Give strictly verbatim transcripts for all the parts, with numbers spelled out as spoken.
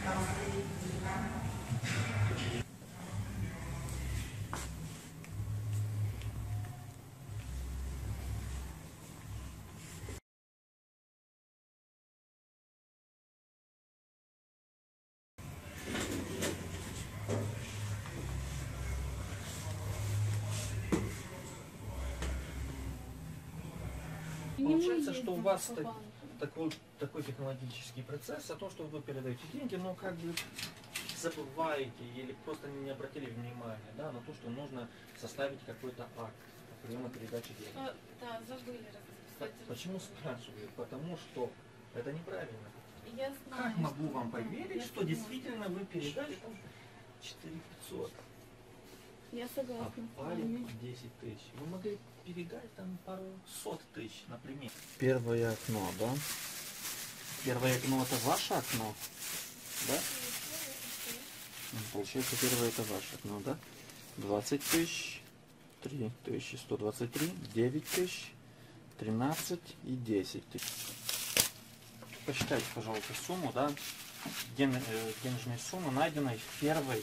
Получается, что у вас так, такой, такой технологический процесс, о том, что вы передаете деньги, но как бы забываете или просто не обратили внимания, да, на то, что нужно составить какой-то акт приема передачи денег. А, да, забыли расписать. Почему спрашиваю? Потому что это неправильно. Я знаю, Как могу что... вам поверить, я что согласна. действительно вы передали четыре пятьсот, Я а согласна. парень десять тысяч? Вы могли передать там пару сот тысяч, например. Первое окно, да? Первое окно это ваше окно, да? Получается, первое это ваше окно, да? двадцать тысяч, три тысячи сто двадцать три, девять тысяч, тринадцать и десять тысяч. Посчитайте, пожалуйста, сумму, да? Ден, э, денежная сумма, найденной в первой,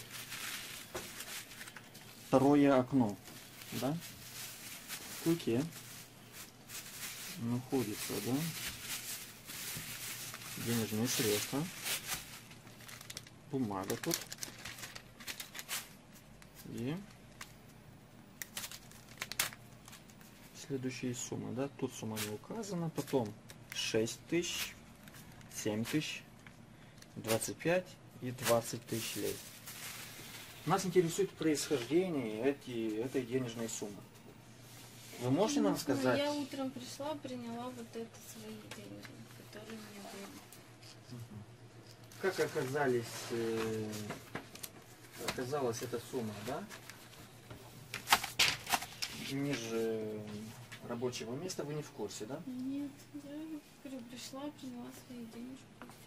второе окно, да? В кульке находится, да? Денежные средства, бумага тут и следующие суммы, да? Тут сумма не указана, потом шесть тысяч, семь тысяч, двадцать пять и двадцать тысяч лей. Нас интересует происхождение эти, этой денежной суммы. Вы можете нам сказать? Я утром пришла, приняла вот это свои деньги, которые у меня были. Как оказались, э, оказалась эта сумма, да? Ниже рабочего места вы не в курсе, да? Нет, я говорю, пришла, приняла свои денежки.